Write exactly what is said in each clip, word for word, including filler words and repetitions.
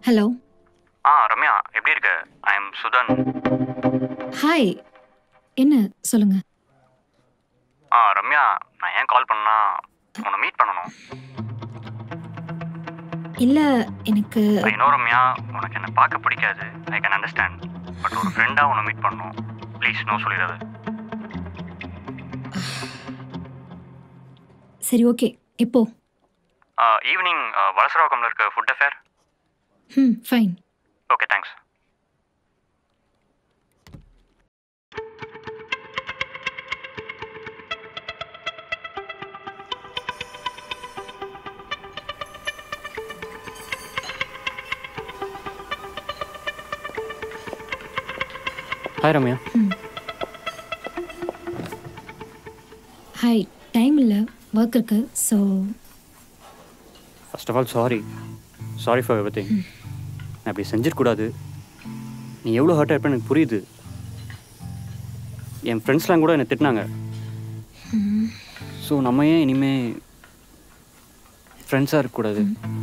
Hello. ஆ ரம்யா, எப்படி இருக்க? I am Sudhan. Hi. என்ன சொல்லுங்க. ஆ ரம்யா, நான் ஏன் கால் பண்ணா உன்னை மீட் பண்ணணும். இல்ல எனக்கு ஐ நோ ரம்யா, உனக்கு என்ன பார்க்க பிடிக்காது. I can understand. பட் ஒரு ஃப்ரெண்டாக உன்னை மீட் பண்ணணும். ப்ளீஸ் நோ சொல்லிடாது. சரி ஓகே. எப்போ? ஈவினிங் வலசராவகம்ல இருக்க ஃபுட் அஃபேர். ம் fine. Okay thanks. Hi Ramya. Hi. Time இல்லை, ஒர்க் இருக்கு. So first of all sorry sorry for everything. நான் அப்படி செஞ்சிடக்கூடாது. நீ எவ்வளோ ஹர்ட் ஆகிருப்பேன் எனக்கு புரியுது. என் ஃப்ரெண்ட்ஸ்லாம் கூட என்னை திட்டினாங்க. ஸோ நம்ம ஏன் இனிமேல் ஃப்ரெண்ட்ஸாக இருக்கக்கூடாது?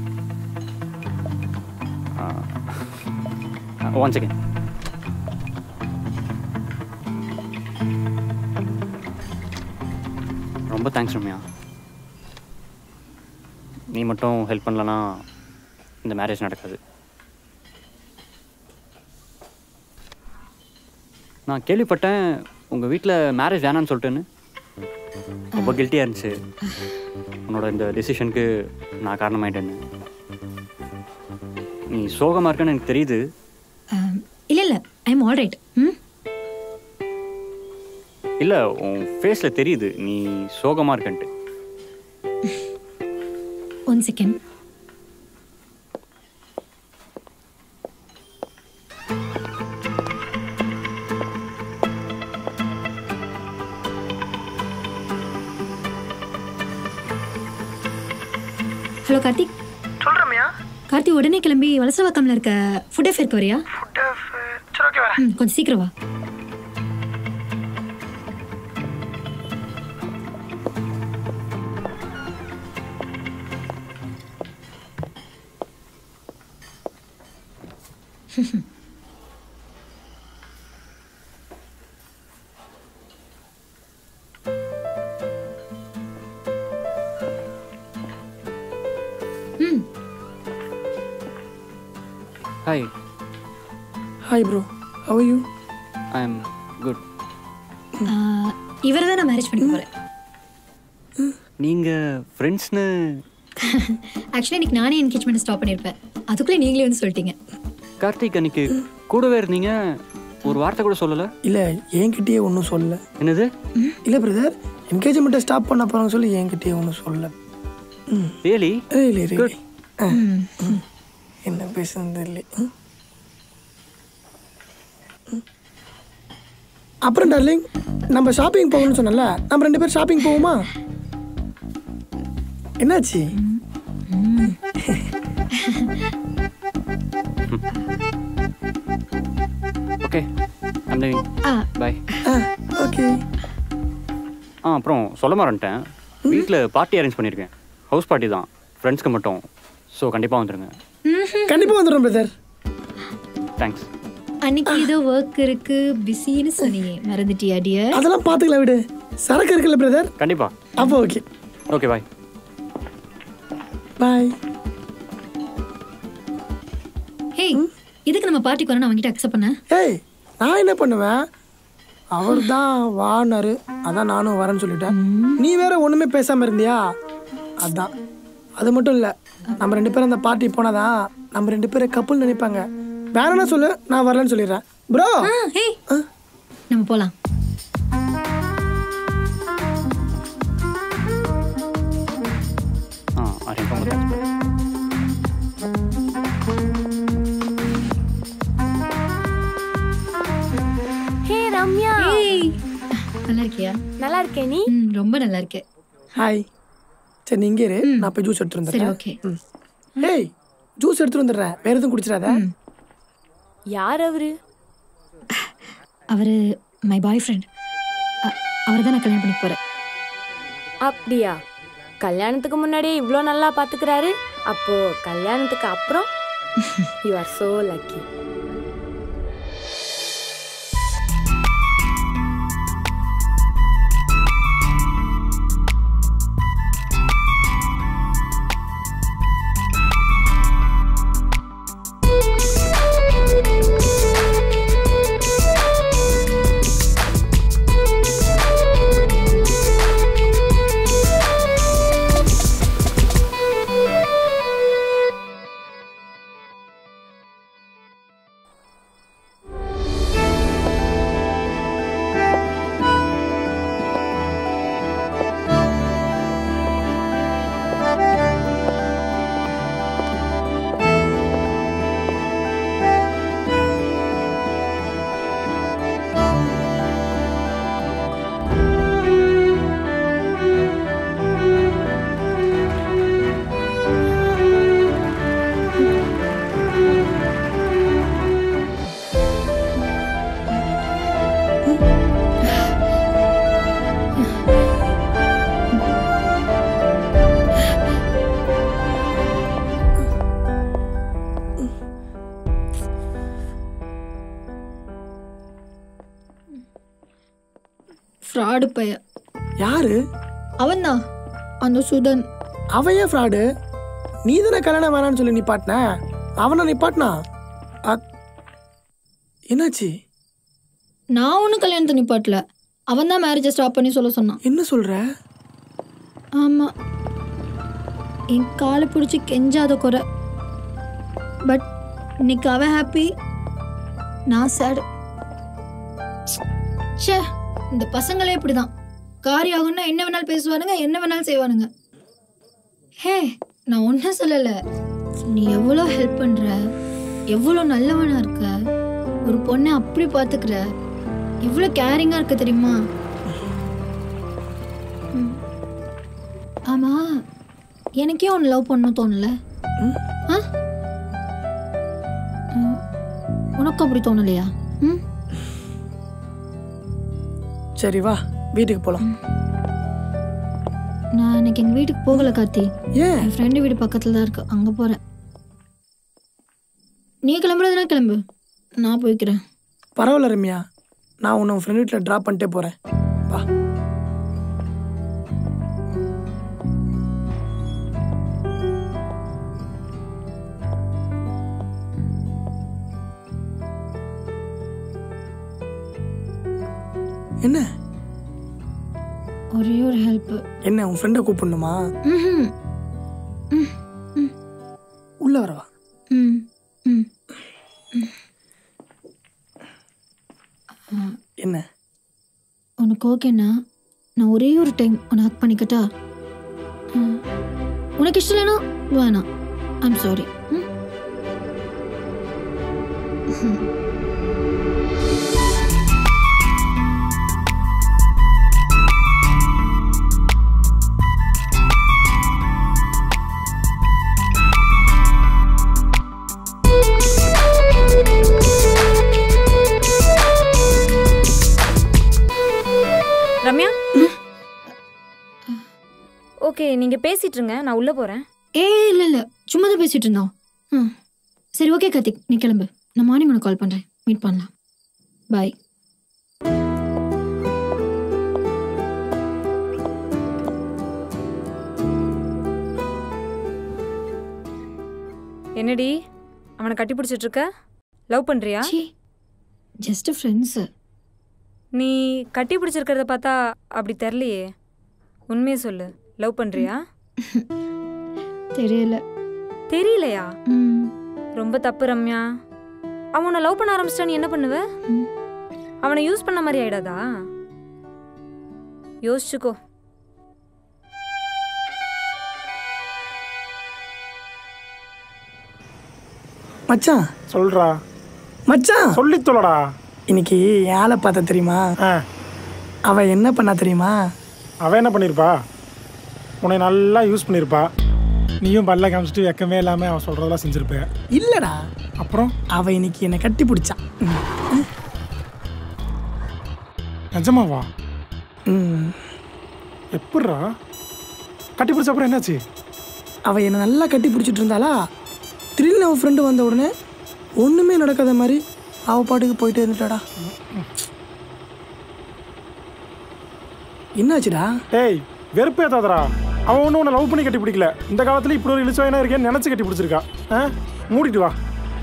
One second. ரொம்ப தேங்க்ஸ் ரம்யா. நீ மட்டும் ஹெல்ப் பண்ணலன்னா இந்த மேரேஜ் நடக்காது. நான் கேள்விப்பட்டேன் உங்கள் வீட்டில் மேரேஜ் வேணான்னு சொல்லிட்டேன்னு. ரொம்ப கில்ட்டியாக இருந்துச்சு. உன்னோட இந்த டெசிஷனுக்கு நான் காரணமாயிட்டேன்னு. நீ சோகமாக இருக்கன்னு எனக்கு தெரியுது. இல்லை இல்லை, ஐ எம் ஆல் ரைட். ம் இல்லை, உன் ஃபேஸில் தெரியுது நீ சோகமாக இருக்கன்ட்டு. One second. ஹலோ கார்த்திக். சொல் ரம்யா. கார்த்தி உடனே கிளம்பி வலசரவாக்கம்ல இருக்க ஃபுட் அஃபேருக்கு வரியா? Food affair. சரி ஓகே வரேன். ம் கொஞ்சம் சீக்கிரம் வா. Hi. Hi bro. How are you? I am good. இவரை தான் நான் மேரேஜ் பண்ணிக்க போகிறேன். நீங்கள் ஃப்ரெண்ட்ஸ்னு? ஆக்சுவலி இன்னைக்கு நானே என்கேஜ்மெண்ட் ஸ்டாப் பண்ணியிருப்பேன். அதுக்குள்ளே நீங்களே வந்து சொல்லிட்டீங்க. கார்த்திக் அன்னைக்கு கூடவே இருந்தீங்க, ஒரு வார்த்தை கூட சொல்லலை. இல்லை என்கிட்டயே ஒன்றும் சொல்லலை. என்னது? இல்லை பிரதர், என்கேஜ்மெண்ட்டை ஸ்டாப் பண்ண போகிறாங்க சொல்லி என்கிட்டயே ஒன்றும் சொல்லலை. ம் ரியலி? Really really. என்ன பேசுறது இல்லை. அப்புறம் டார்லிங், நம்ம ஷாப்பிங் போகணும்னு சொன்னல, நம்ம ரெண்டு பேரும் ஷாப்பிங் போவோமா? என்னாச்சு? Okay I'm leaving. Bye. Okay. ஆ அப்புறம் சொல்ல மறந்துட்டேன், வீட்டில் பார்ட்டி அரேஞ்ச் பண்ணியிருக்கேன். ஹவுஸ் பார்ட்டி தான், ஃப்ரெண்ட்ஸ்க்கு மட்டும். ஸோ கண்டிப்பாக வந்துடுங்க. கண்டிப்பாக வந்துடுறோம் பிரதர். தேங்க்ஸ். அன்னைக்கு ஏதோ ஒர்க் இருக்கு பிஸின்னு சொன்னீங்க, மறந்துட்டியா டியர்? அதெல்லாம் பார்த்துக்கலாம் விடு, சரக்கு இருக்குல்ல பிரதர். கண்டிப்பா. அப்போ ஓகே. Okay bye. பாய். ஹே, இதுக்கு நம்ம பார்ட்டிக்கு வரணும் அவங்ககிட்ட அக்செப்ட் பண்ண? ஏய், நான் என்ன பண்ணுவேன், அவர் தான் வானாரு, அதான் நானும் வரேன்னு சொல்லிட்டேன். நீ வேற ஒன்றுமே பேசாமல் இருந்தியா, அதான். அது மட்டும் இல்லை, நம்ம ரெண்டு பேரும் அந்த பார்ட்டி போனாதான் நம்ம ரெண்டு பேரும் கப்புள் நினைப்பாங்க. வேற என்ன சொல்லு, நான் வரலன்னு சொல்லிடுறேன் ப்ரோ. ஹே, நம்ம போலாம். ஆ அரேஞ்ச் பண்ணுங்க. ஹே ரம்யா. ஹேய், நல்லா இருக்கியா? நல்லா இருக்கே, நீ? ம் ரொம்ப நல்லா இருக்கே. ஹாய். சரி நீ இங்கே இரு, நான் போய் ஜூஸ் எடுத்துட்டு சரி வந்துடுறேன். ஓகே. ஹேய், ஜூஸ் எடுத்துட்டு வந்துடுறேன், வேற எதுவும் குடிச்சிடாத. யார் அவரு? அவரு மை பாய் ஃப்ரெண்ட். அவர் தான் நான் கல்யாணம் பண்ணி போறேன். அப்படியா? கல்யாணத்துக்கு முன்னாடியே இவ்வளோ நல்லா பார்த்துக்கிறாரு, அப்போ கல்யாணத்துக்கு அப்புறம்? You are so lucky. Fraud பைய. யாரு? அவன் தான், அந்த சுதன். அவன் ஏன் ஃப்ராடு? நீ தானே கல்யாணம் வேணான்னு சொல்லி நிப்பாட்டின. அவனை நிப்பாட்டினா என்னாச்சு? நான் ஒன்றும் கல்யாணத்தை நிப்பாட்டல, அவன் தான் மேரேஜை ஸ்டாப் பண்ணி சொல்ல சொன்னான். என்ன சொல்ற? ஆமாம், என் காலை பிடிச்சி கெஞ்சாத குறை. பட் இன்னைக்கு அவன் ஹாப்பி, நான் சேடு. ச்சே, இந்த பசங்களே இப்படிதான். காரியம் ஆகுன்னா என்ன வேணாலும் பேசுவானுங்க, என்ன வேணாலும் செய்வானுங்க. ஹே, நான் ஒன்றும் சொல்லலை, நீ எவ்வளோ ஹெல்ப் பண்ணுற, எவ்வளோ நல்லவனா இருக்க, ஒரு பொண்ணை அப்படி பார்த்துக்கிற, எவ்வளோ கேரிங்காக இருக்க தெரியுமா? ஆமா, எனக்கே ஒன்று லவ் பண்ணணும் தோணல. ஆ, உனக்கு அப்படி தோணலையா? ம், சரி வா வீட்டுக்கு போலாம். நான் இன்னைக்கு எங்கள் வீட்டுக்கு போகலை கார்த்தி. ஏன்? என் ஃப்ரெண்டு வீடு பக்கத்தில் தான் இருக்கு, அங்கே போகிறேன். நீ கிளம்புறதுனா கிளம்பு, நான் போய்க்கிறேன். பரவாயில்ல ரம்யா, நான் உன்னை உன் ஃப்ரெண்ட் வீட்டில் ட்ராப் பண்ணிட்டே போகிறேன். வா. என்ன? ஒரே ஒரு ஹெல்ப். என்ன, உன் ஃப்ரெண்டை கூப்பிடணுமா? ம் ம் உள்ள வரவா? ம் ம் என்ன? உனக்கு ஓகேண்ணா, நான் ஒரே ஒரு டைம் உன்னை ஹக் பண்ணிக்கட்டா? உனக்கு இஷ்டம் இல்லைனா வேணாம், ஐம் சாரி. ம் ரம்யா, ஓகே, நீங்கள் பேசிட்டு இருங்க, நான் உள்ளே போகிறேன். ஏ இல்லை இல்லை, சும்மா தான் பேசிகிட்டு இருந்தோம். ம் சரி, ஓகே கார்த்திக், நீ கிளம்பு. நான் மார்னிங் உனக்கு கால் பண்ணுறேன், மீட் பண்ணலாம். பாய். என்னடி அவனை கட்டி பிடிச்சிட்டு இருக்க? லவ் பண்ணுறியா? Just friends. நீ கட்டி பிடிச்சிருக்கிறத பார்த்தா அப்படி தெரியலையே, உண்மையை சொல்லு, லவ் பண்ணுறியா? தெரியல. தெரியலையா? ம் ரொம்ப தப்பு ரம்யா. அவனை லவ் பண்ண ஆரம்பிச்சிட்டா நீ என்ன பண்ணுவ? அவனை யூஸ் பண்ண மாதிரி ஆயிடாதா? யோசிச்சுக்கோ. மச்சான் சொல்றா. மச்சான் சொல்லி தொலைடா. இன்னைக்கு யாரை பார்த்தா தெரியுமா? ஆ, அவ என்ன பண்ணா தெரியுமா? அவன் என்ன பண்ணியிருப்பா? உன்னை நல்லா யூஸ் பண்ணியிருப்பா. நீயும் பல்ல காமிச்சிட்டு வெக்கமே இல்லாமல் அவன் சொல்கிறதெல்லாம் செஞ்சுருப்ப. இல்லடா, அப்புறம் அவ இன்னைக்கு என்னை கட்டி பிடிச்சா. நிஜமாவா? ம் எப்பட்றா கட்டி பிடிச்ச? அப்புறம் என்னாச்சு? அவ என்னை நல்லா கட்டி பிடிச்சிட்டு இருந்தாளா, திடீர்னு அவன் ஃப்ரெண்டு வந்த உடனே ஒன்றுமே நடக்காத மாதிரி அவள் பாட்டுக்கு போயிட்டு இருந்துட்டாடா. என்னாச்சுடா? டேய் வெறுப்பேத்தாதடா. அவன் ஒன்றும் உன்னை லவ் பண்ணி கட்டி பிடிக்கல. இந்த காலத்தில் இப்படி ஒரு இழிச்சுவாயனா இருக்கேன்னு நினச்சி கட்டி பிடிச்சிருக்கா. ஆ மூடிட்டு வா.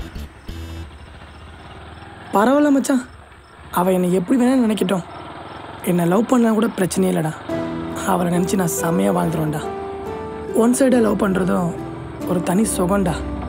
பரவாயில்ல மச்சான், அவள் என்னை எப்படி வேணாலும் நினைக்கட்டும். என்னை லவ் பண்ணலாம் கூட பிரச்சனையே இல்லைடா. அவளை நினச்சி நான் செம்மையாக வாழ்ந்துருவேன்டா. ஒன் சைடாக லவ் பண்ணுறதும் ஒரு தனி சுகம்டா.